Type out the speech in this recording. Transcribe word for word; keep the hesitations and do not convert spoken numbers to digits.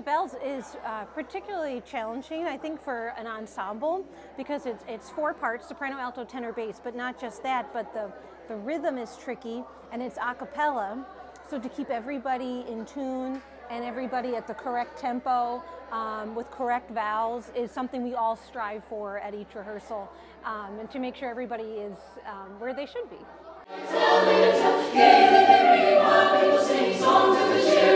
the bells is uh, particularly challenging, I think, for an ensemble, because it's, it's four parts, soprano, alto, tenor, bass, but not just that, but the, the rhythm is tricky, and it's a cappella, so to keep everybody in tune and everybody at the correct tempo um, with correct vowels is something we all strive for at each rehearsal, um, and to make sure everybody is um, where they should be. Tell me to tell, gaily we people sing songs of the cheer.